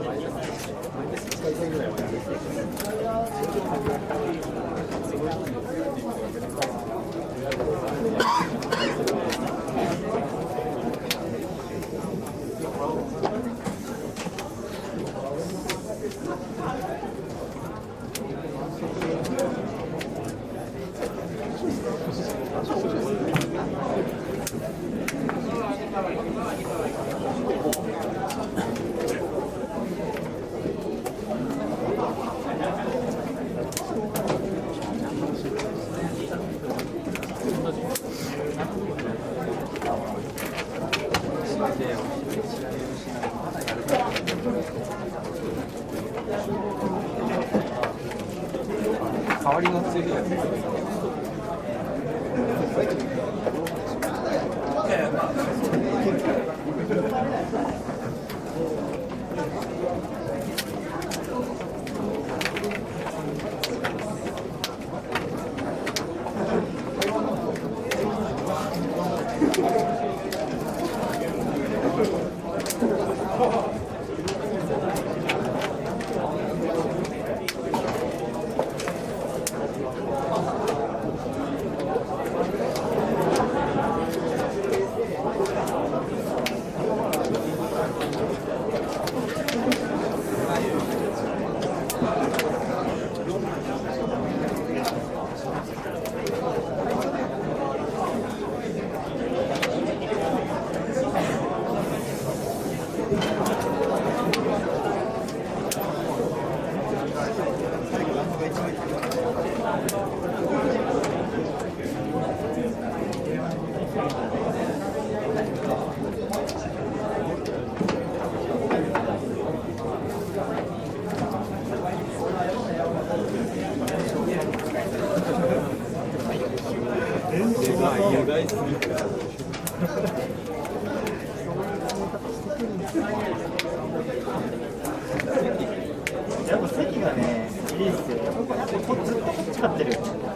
代わりのついてるやつ。 やっぱ席がね、いいっすよ。ずっとこっち買ってる。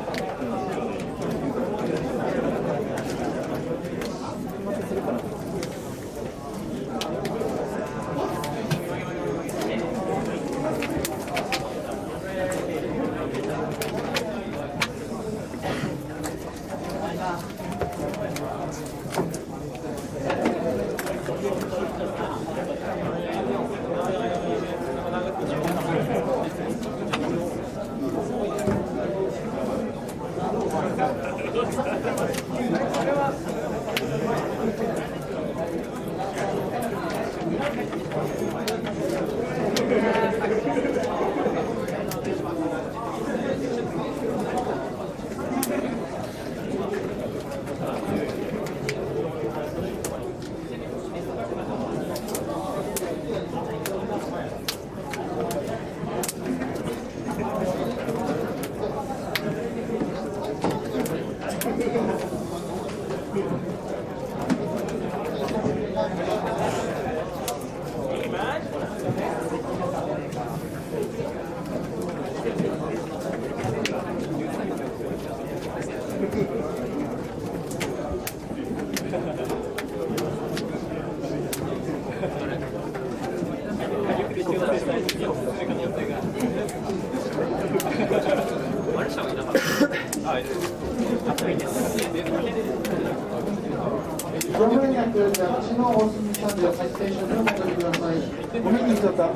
ご迷惑や私のお済みしたんで、発生所にお戻りください。ごめんなさい。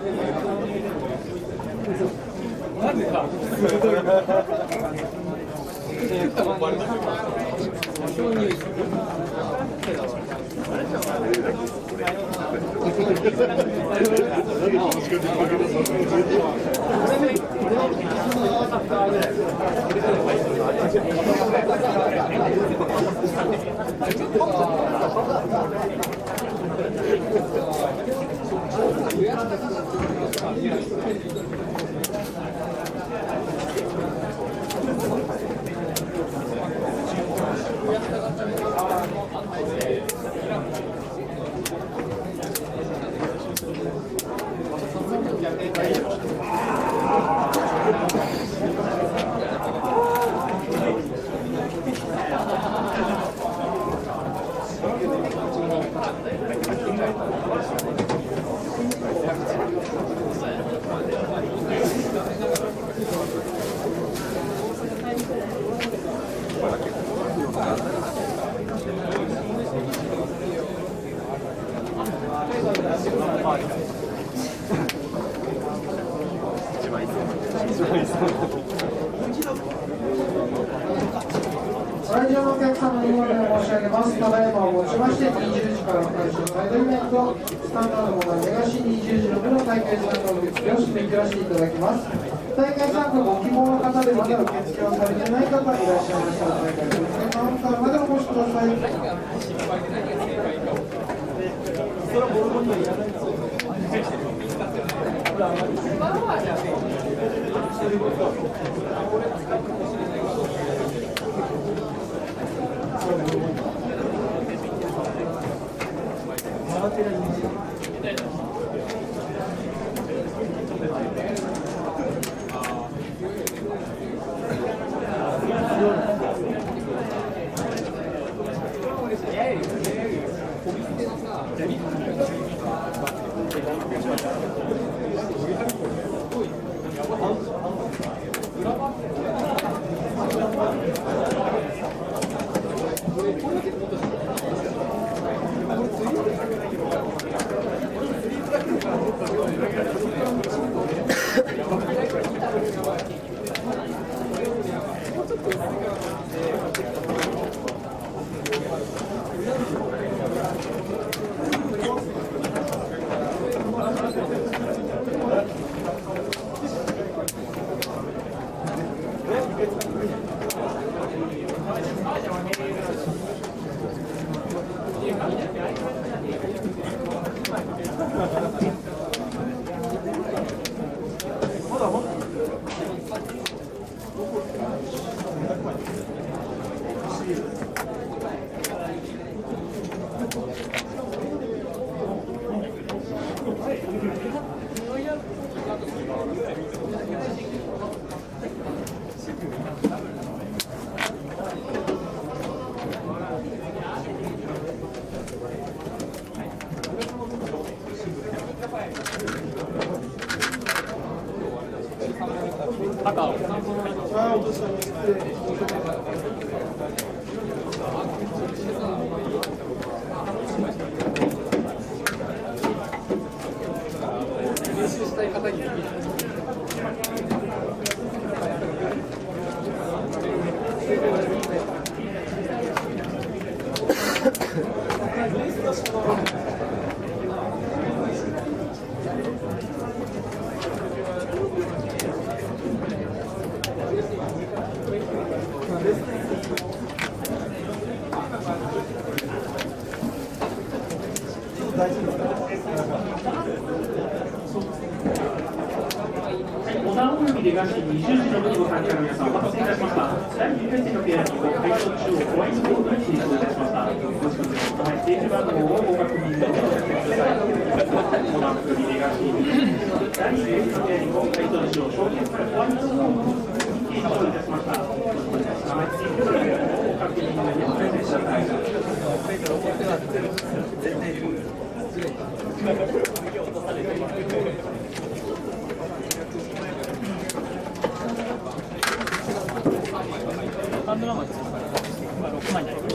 なんでか。 来場のお客様にご案内申し上げます。ただいまをもちまして20時から開始のサイドイベント、スタンダードモダンレガシー20時の部の大会参加の受付を締め切らせていただきます。大会参加ご希望の方でまだ受付をされていない方いらっしゃいましたら、大会受付カウンターまでお越しください。 モダンおよびレガシー20時の部にご参加の皆さん、お待たせいたしました。第2回生のペアにご会場中をホワイトボードに提供いたしました。ご注目のステージ番号をご確認の上おcheckください。モダンおよびレガシー20時の第2回生のペアにご会場中を証券からホワイトボードに提供いたしました。ご注目のステージ番号をご確認の上おcheckください。ハンドラマです。今6枚になります。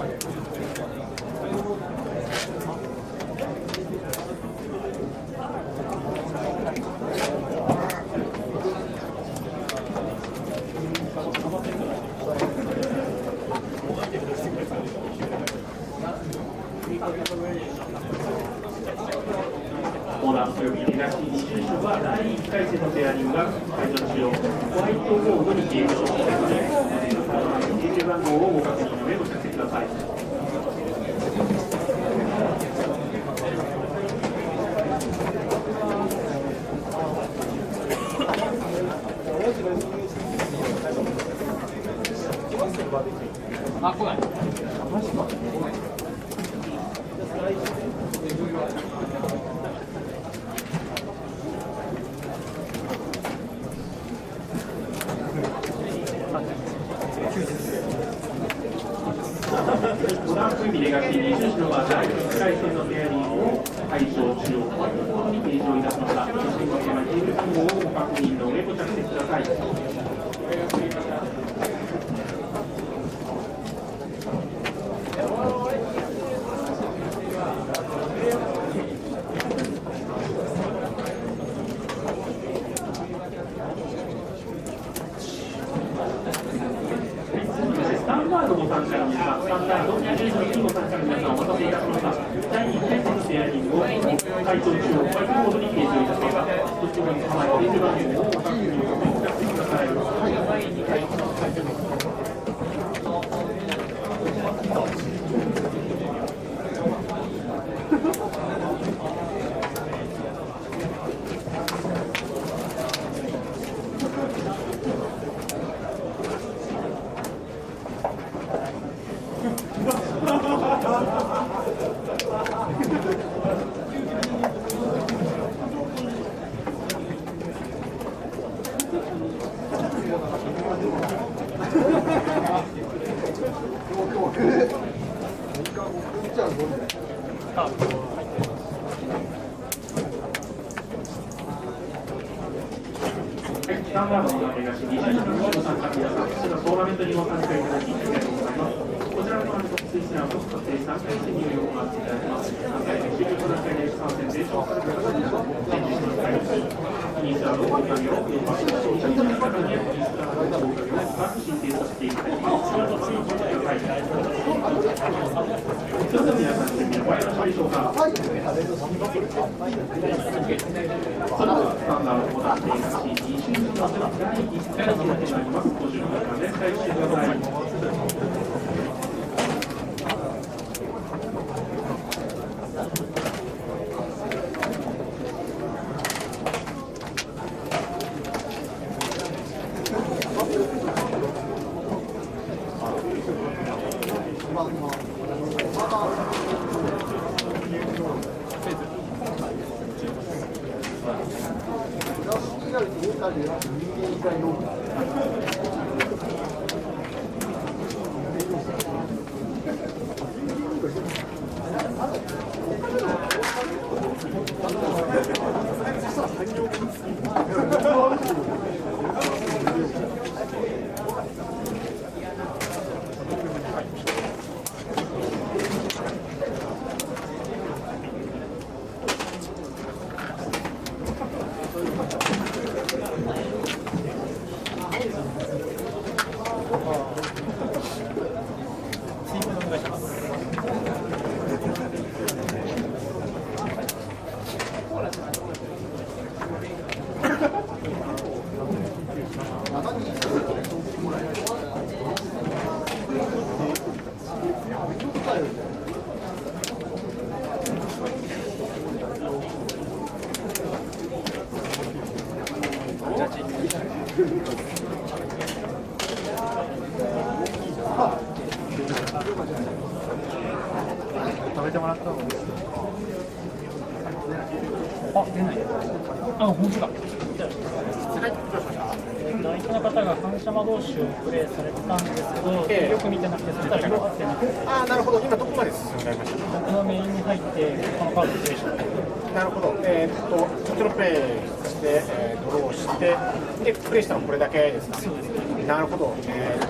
モダンおよびレガシー20種は第1回生のペアリングが会場中をホワイトボードに提供しています。提携番号をご確認の上ご着席ください。あ、来ない。モダンおよびレガシー20種のは第1回戦のペアリングを会場中央ホワイトボードに提供いたしました。ご提携番号をご確認の上ご着席ください。 スタンダードの名がし、20時の参加の皆さん、それトーナメントにご参加いただき、ありがとうございます。こちらのトーナメント、推薦は、特定3回戦に入を行っていただきます。3回戦終了となった参戦で勝者の方々に展示していただきます。インスタのおかげを、勝者の方にインスタのおかげを深く申請させていただきます。それとそのおかげを書いていただきます。それでは皆さん、準備はよろしいでしょうか。それでは、スタンダードを行っていただき、20時の第1回になってまいります。ご準備のため、開始してください。 食べてもらった方がいいです。 あ、出ない。あ、本当だ。相手の方が反射魔導士をプレイされてたんですけど、よく見てなくて、そしたら色がってなくて。 ああ、なるほど。今どこまで進んでありましたか。 僕のメインに入って、このカードをプレイした。 なるほど。こちらプレイして、ドローして、でプレイしたのこれだけですか。 そうですね。 なるほど。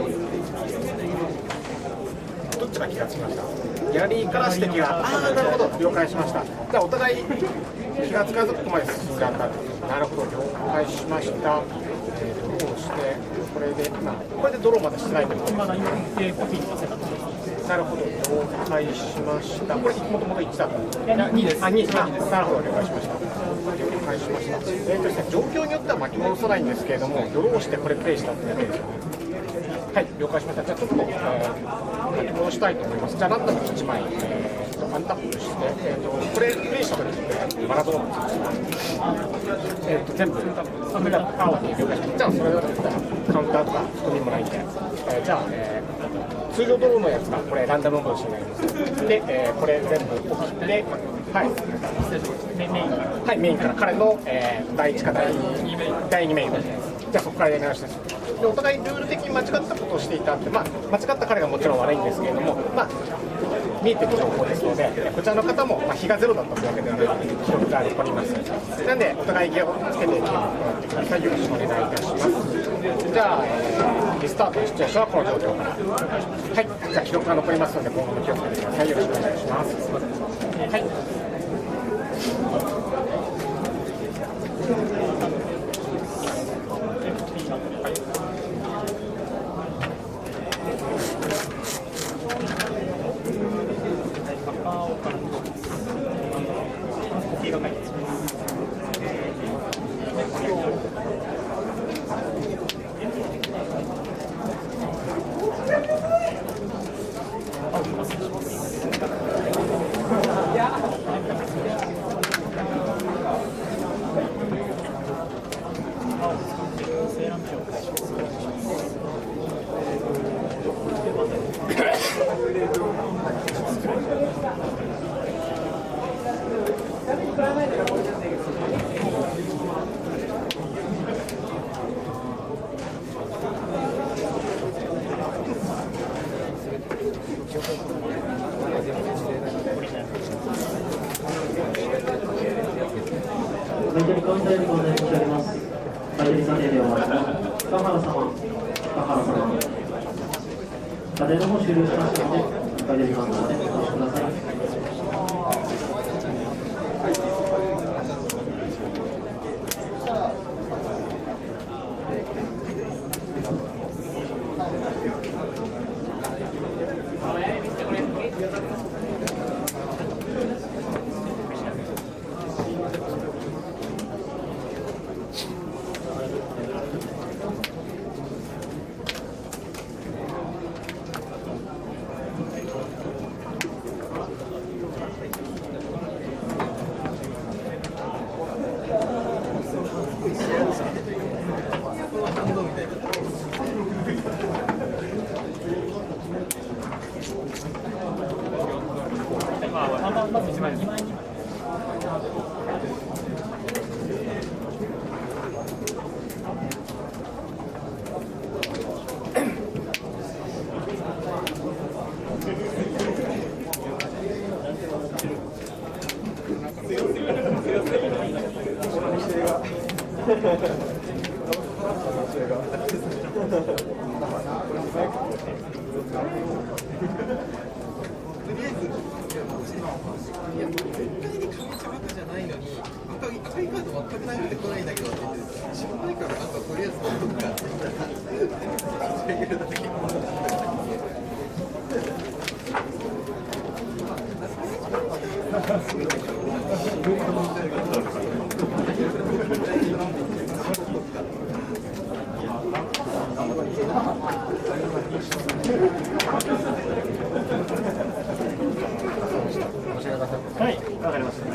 どっちが気がつきました。ギャラリーから指摘が。ああ、なるほど。了解しました。じゃあお互い気がつかずここまで進んだんだ。なるほど。了解しました。ドローして、これでドローまだしてないということです。 まだ今コピーにさせたと思います。 なるほど、了解しました。これもともと1だったんですか。 いや、2です。 あ、2です。なるほど、了解しました。了解しました。ですね、状況によっては巻き戻さないんですけれども、ドローしてこれプレイしたってだけですよね。はい、了解しました。じゃあちょっと、巻き戻したいと思います。じゃあランダム1枚、アンタップして、これプレイしたときってバラドーン全部青に了解しました。じゃあそれだったらカウンターとか仕込みもないんで、じゃあ、通常ドローのやつがこれランダム戻しになります。で、これ全部送って、はい、メインから彼の、第1か第2メインです。じゃあそこからやり直しです。でお互いルール的に間違ったことをしていたんで、間違った彼がもちろん悪いんですけれども、見えてる情報ですので、こちらの方も、日がゼロだったというわけではなくて、記録が残ります。なので、お互いギアをつけてゲームを行ってください。よろしくお願いいたします。じゃあ、リスタートのシチュエーションはこの状況から。はい、じゃあ記録が残りますので、今後も気をつけてください。よろしくお願いします。はい。 プライマイで相手にカウンターよりご案内申し上げます。相手に査定では、深原様、査定の方終了しましたので、相手にカウンターでお待ちください。 はい、わかりました。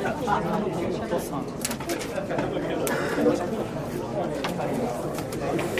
お父さん